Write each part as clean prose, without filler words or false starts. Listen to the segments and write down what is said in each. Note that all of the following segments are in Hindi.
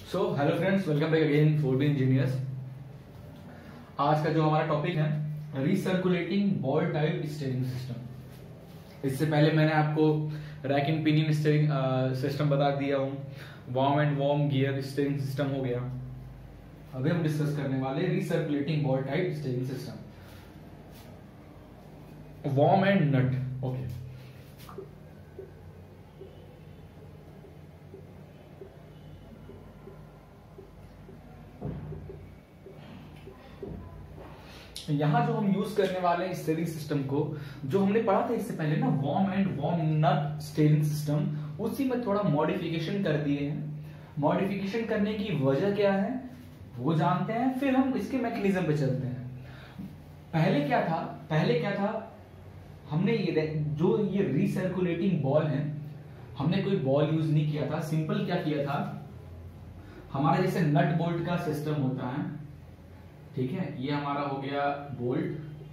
सो hello friends, welcome back again 4B engineers. आज का जो हमारा टॉपिक है recirculating ball type steering system. इससे पहले मैंने आपको rack and pinion steering system बता दिया हूँ। Worm and worm gear steering system हो गया। अभी हम डिस्कस करने वाले recirculating ball type steering system, worm and nut. Okay, यहां जो हम यूज करने वाले हैं स्टीयरिंग सिस्टम को, जो हमने पढ़ा था इससे पहले ना, worm and worm nut steering system, उसी में थोड़ा मॉडिफिकेशन कर दिए हैं। मॉडिफिकेशन करने की वजह क्या है वो जानते हैं, फिर हम इसके मैकेनिज्म पे चलते हैं। पहले क्या था, हमने ये रीसर्कुलेटिंग बॉल है, हमने कोई बॉल यूज नहीं किया था। सिंपल क्या किया था, हमारा जैसे नट बोल्ट का सिस्टम होता है, ठीक है, ये हमारा हो गया बोल्ट,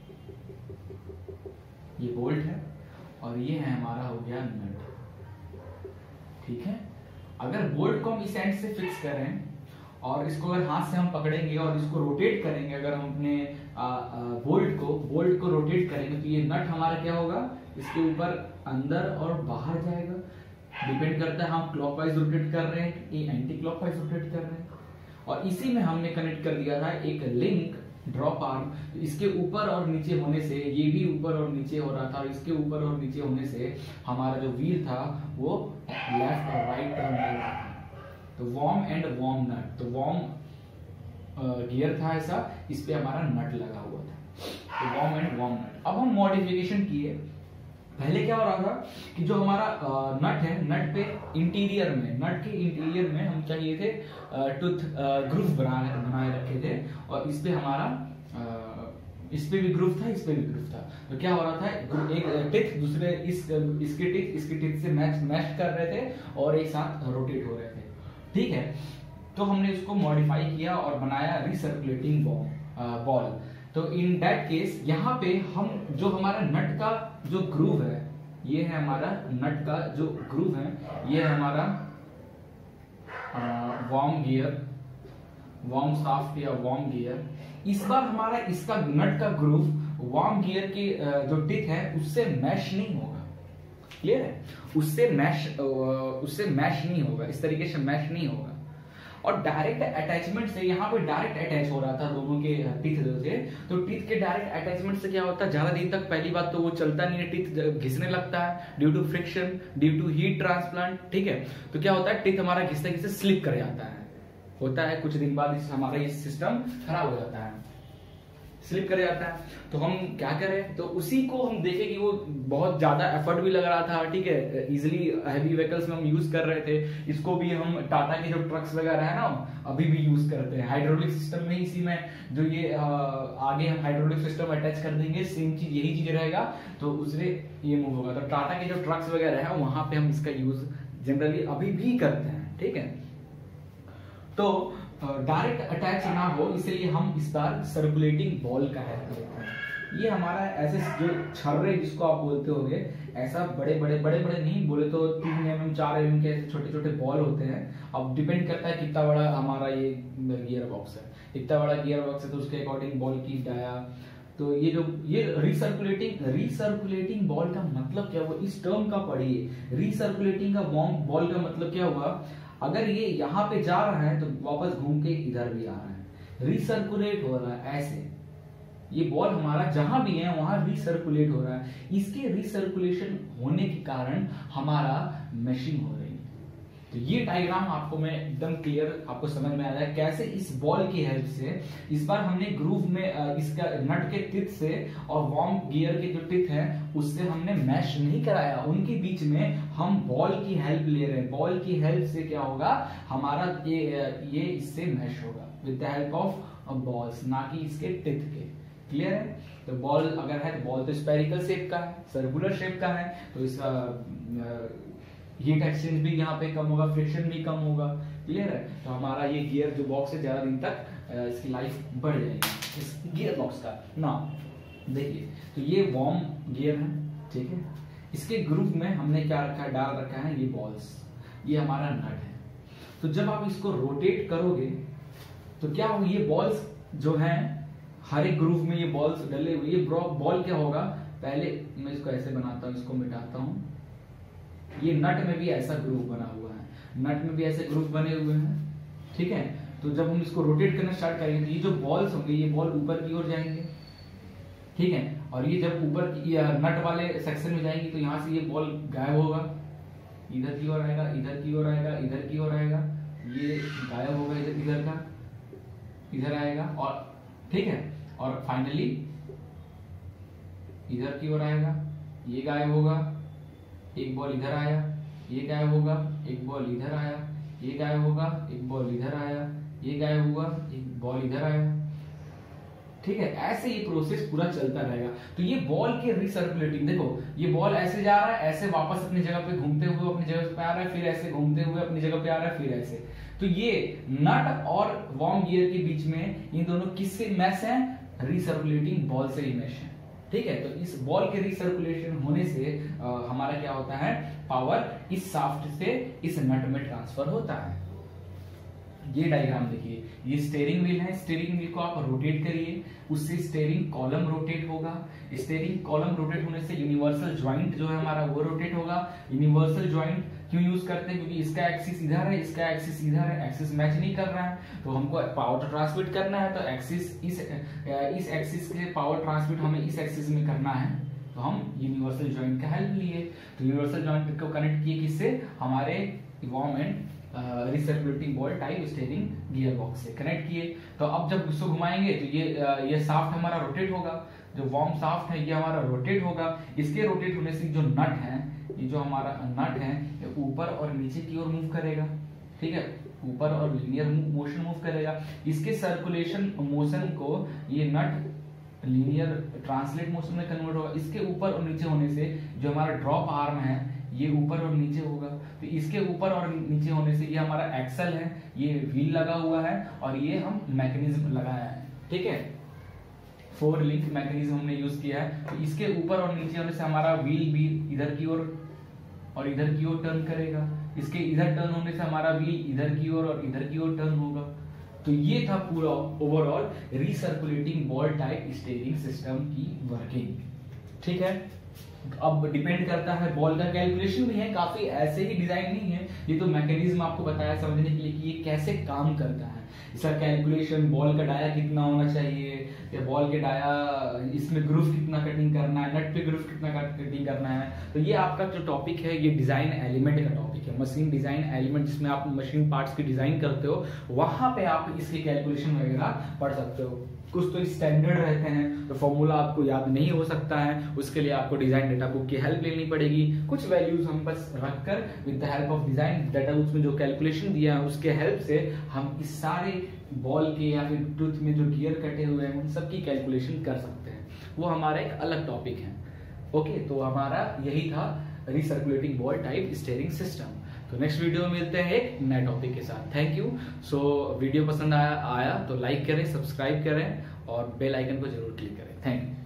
ये बोल्ट है, और ये है हमारा हो गया नट। ठीक है, अगर बोल्ट को हम इस एंड से फिक्स करें और इसको अगर हाथ से हम पकड़ेंगे और इसको रोटेट करेंगे, अगर हम अपने बोल्ट को रोटेट करेंगे तो ये नट हमारा क्या होगा, इसके ऊपर अंदर और बाहर जाएगा। डिपेंड करता है हम क्लॉकवाइज रोटेट कर रहे हैं कि एंटी क्लॉकवाइज रोटेट कर रहे हैं। और इसी में हमने कनेक्ट कर दिया था एक लिंक ड्रॉप आर्म। इसके ऊपर और नीचे होने से ये भी ऊपर और नीचे हो रहा था, और इसके ऊपर और नीचे होने से हमारा जो व्हील था वो लेफ्ट और राइट टर्न कर रहा था। तो वॉर्म एंड वॉर्म नट, तो वॉर्म गियर था ऐसा, इस पे हमारा नट लगा हुआ था, तो वॉर्म एंड वॉर्म नट। अब हम मॉडिफिकेशन किए। पहले क्या हो रहा था कि जो हमारा नट है, नट पे इंटीरियर में, नट के इंटीरियर में हम क्या किए थे, टूथ ग्रूव बनाए रखे थे, और इस पे हमारा इस पे भी ग्रूव था, इस पे भी ग्रूव था। तो क्या हो रहा था, एक टिथ दूसरे इसके टिथ से मैच कर रहे थे और एक साथ रोटेट हो रहे थे। ठीक है, तो हमने इसको मॉडिफाई किया और बनाया रिसर्कुलेटिंग बॉल। तो इन दैट केस यहाँ पे हम जो हमारा नट का जो ग्रूव है, ये है हमारा नट का जो ग्रूव है, ये है हमारा वॉर्म गियर, वॉर्म शाफ्ट या वॉर्म गियर। इस बार हमारा इसका नट का ग्रूव वॉर्म गियर की जो टिथ है उससे मैश नहीं होगा। क्लियर है, उससे मैश नहीं होगा, इस तरीके से मैश नहीं होगा। और डायरेक्ट अटैचमेंट से यहाँ पे डायरेक्ट अटैच हो रहा था दोनों के टीथ से। तो टीथ के डायरेक्ट अटैचमेंट से क्या होता है, ज्यादा दिन तक पहली बात तो वो चलता नहीं है, टीथ घिसने लगता है due to friction, due to heat transplant. ठीक है, तो क्या होता है, टीथ हमारा घिसते घिसते स्लिप कर जाता है, होता है कुछ दिन बाद हमारा ये सिस्टम खराब हो जाता है, स्लिप कर जाता है। तो हम क्या करें, तो उसी को हम देखें कि वो बहुत ज्यादा एफर्ट भी लग रहा था। ठीक है, इजिली हैवी व्हीकल्स में हम यूज कर रहे थे इसको भी। हम टाटा के जो ट्रक्स वगैरह है ना, अभी भी यूज करते हैं हाइड्रोलिक सिस्टम में। इसी में जो ये आगे हम हाइड्रोलिक सिस्टम अटैच कर देंगे, सेम चीज यही चीज रहेगा, तो उससे ये मूव होगा। तो टाटा के जो ट्रक्स वगैरह है वहां पे हम इसका यूज जनरली अभी भी करते हैं। ठीक है, तो डायरेक्ट अटैच ना हो इसलिए हम इस बार सर्कुलेटिंग बॉल का हेल्प लेते हैं। ये हमारा ऐसे जो छर्रे जिसको आप बोलते होंगे, ऐसा बड़े बड़े नहीं बोले तो 3 mm 4 mm के ऐसे छोटे छोटे बॉल होते हैं। अब डिपेंड करता है कितना बड़ा हमारा ये गियर बॉक्स है, इतना बड़ा गियर बॉक्स है तो उसके अकॉर्डिंग बॉल की डाया। तो ये रिसर्कुलेटिंग बॉल का मतलब क्या हुआ, इस टर्म का पढ़िए। रिसर्कुलेटिंग का बॉल का मतलब क्या हुआ, अगर ये यहाँ पे जा रहा है तो वापस घूम के इधर भी आ रहा है, रिसर्कुलेट हो रहा है ऐसे। ये बॉल हमारा जहां भी है वहां रिसर्कुलेट हो रहा है। इसके रिसर्कुलेशन होने के कारण हमारा मैशिंग हो रही है। तो ये डायग्राम आपको मैं एकदम क्लियर आपको समझ में आ जाए कैसे इस बॉल की हेल्प से इस बार हमने ग्रूव में इसका नट के टिथ से और वॉर्म गियर के जो टिथ है उससे हमने मैश नहीं कराया, उनके बीच में हम बॉल की हेल्प ले रहे हैं। बॉल की हेल्प से क्या होगा, हमारा ये इससे मैश होगा with the help of balls, ना कि इसके टिथ के। क्लियर है, तो बॉल अगर है तो बॉल तो स्पेरिकल शेप का है, सर्कुलर शेप का है, तो इसका हीट एक्सचेंज भी यहाँ पे कम होगा, फ्रिक्शन भी कम होगा। क्लियर है, तो हमारा ये गियर जो बॉक्स है ज्यादा दिन तक इसकी लाइफ बढ़ जाएगी इस गियर बॉक्स का ना। देखिए, तो ये वॉर्म गियर है, ठीक है, इसके ग्रुप में हमने क्या रखा है, डाल रखा है ये बॉल्स, ये हमारा नट है। तो जब आप इसको रोटेट करोगे तो क्या होगा, ये बॉल्स जो हैं हर एक ग्रूव में ये बॉल्स डले हुए, ये बॉल क्या होगा, पहले मैं इसको ऐसे बनाता हूं, इसको मिटाता हूं, ये नट में भी ऐसा ग्रूव बना हुआ है, नट में भी ऐसे ग्रूव बने हुए हैं, ठीक है। तो जब हम इसको रोटेट करना स्टार्ट करेंगे तो ये जो बॉल्स होंगे ये बॉल ऊपर की ओर जाएंगे, ठीक है, और ये जब ऊपर नट वाले सेक्शन में जाएंगे तो यहाँ से ये बॉल गायब होगा, इधर की ओर आएगा, इधर की ओर आएगा, इधर की ओर आएगा, ये गायब होगा, इधर का इधर आएगा, और ठीक है, और फाइनली इधर की ओर आएगा, ये गायब होगा, एक बॉल इधर आया, ये गायब होगा, एक बॉल इधर आया, ये गायब होगा, एक बॉल इधर आया, ये गायब हुआ, एक बॉल इधर आया, ठीक है। ऐसे ये प्रोसेस पूरा चलता रहेगा। तो ये बॉल के रिसर्कुलेटिंग, देखो ये बॉल ऐसे जा रहा है, ऐसे वापस अपनी जगह पे घूमते हुए अपनी जगह पे आ रहा है, फिर ऐसे घूमते हुए अपनी जगह पे आ रहा है, फिर ऐसे। तो ये नट और वार्म गियर के बीच में इन दोनों किससे मैच है, रिसर्कुलेटिंग बॉल से ही मैच है, ठीक है। तो इस बॉल के रिसर्कुलेशन होने से हमारा क्या होता है, पावर इस शाफ्ट से इस नट में ट्रांसफर होता है। ये डायग्राम देखिए, ये स्टीयरिंग व्हील है, स्टीयरिंग व्हील को आप रोटेट करिए, उससे स्टीयरिंग कॉलम रोटेट होगा, स्टीयरिंग कॉलम रोटेट होने से यूनिवर्सल जॉइंट जो है हमारा वो रोटेट होगा। यूनिवर्सल जॉइंट क्यों यूज करते हैं, क्योंकि इसका एक्सिस इधर है, इसका एक्सिस इधर है, एक्सिस मैच नहीं कर रहा है, तो हमको पावर ट्रांसमिट करना है, तो एक्सिस इस एक्सिस के पावर ट्रांसमिट हमें इस एक्सिस में करना है, तो हम यूनिवर्सल जॉइंट का हेल्प लिए। तो यूनिवर्सल जॉइंट को कनेक्ट किए किससे, हमारे worm and recirculating ball type steering gear box से कनेक्ट किए। तो अब जब इसको घुमाएंगे तो ये शाफ्ट हमारा रोटेट होगा, जो वार्म शाफ्ट है ये हमारा रोटेट होगा। इसके रोटेट होने से जो नट है, ये जो हमारा नट है ये ऊपर और नीचे की ओर मूव करेगा, ठीक है, ऊपर और लीनियर मोशन मूव करेगा। इसके सर्कुलेशन मोशन को ये नट लीनियर ट्रांसलेट मोशन में कन्वर्ट होगा। इसके ऊपर और नीचे होने से जो हमारा ड्रॉप आर्म है ये ऊपर और नीचे होगा, तो इसके ऊपर और नीचे होने से ये हमारा एक्सल है, ये व्हील लगा हुआ है और ये हम मैकेनिज्म लगाया है, ठीक है, 4 लिंक मैकेनिज्म हमने यूज किया है। तो इसके ऊपर और नीचे होने से हमारा व्हील भी इधर की ओर और इधर की ओर टर्न करेगा, इसके इधर टर्न होने से हमारा व्हील इधर की ओर और इधर की ओर टर्न होगा। तो ये था पूरा overall recirculating ball type steering system की वर्किंग, ठीक है। अब डिपेंड करता है, बॉल का कैलकुलेशन भी है, काफी ऐसे ही डिजाइन नहीं है, ये तो मैकेनिज्म आपको बताया समझने के लिए कि ये कैसे काम करता है। इसका कैलकुलेशन, बॉल का डाया कितना होना चाहिए, या बॉल के डाया इसमें ग्रूव कितना कटिंग करना है, नट पे ग्रूव कितना कटिंग करना है। तो ये आपका जो टॉपिक है ये डिजाइन एलिमेंट का टॉपिक है, मशीन डिजाइन एलिमेंट, जिसमें आप मशीन पार्ट्स की डिजाइन करते हो, वहां पे आप इसके कैलकुलेशन वगैरह पढ़ सकते हो। कुछ तो स्टैंडर्ड रहते हैं, तो फॉर्मूला आपको याद नहीं हो सकता है, उसके लिए आपको डिजाइन डेटा बुक की हेल्प लेनी पड़ेगी। कुछ वैल्यूज हम बस रखकर with the help of design data book में जो कैलकुलेशन दिया है उसके हेल्प से हम इस सारे बॉल के या फिर टूथ में जो गियर कटे हुए हैं उन सबकी कैलकुलेशन कर सकते हैं, वो हमारा एक अलग टॉपिक है। ओके, तो हमारा यही था recirculating ball type steering system. तो नेक्स्ट वीडियो में मिलते हैं एक नए टॉपिक के साथ। Thank you. सो वीडियो पसंद आया तो लाइक करें, सब्सक्राइब करें और बेल आइकन को जरूर क्लिक करें। Thank you.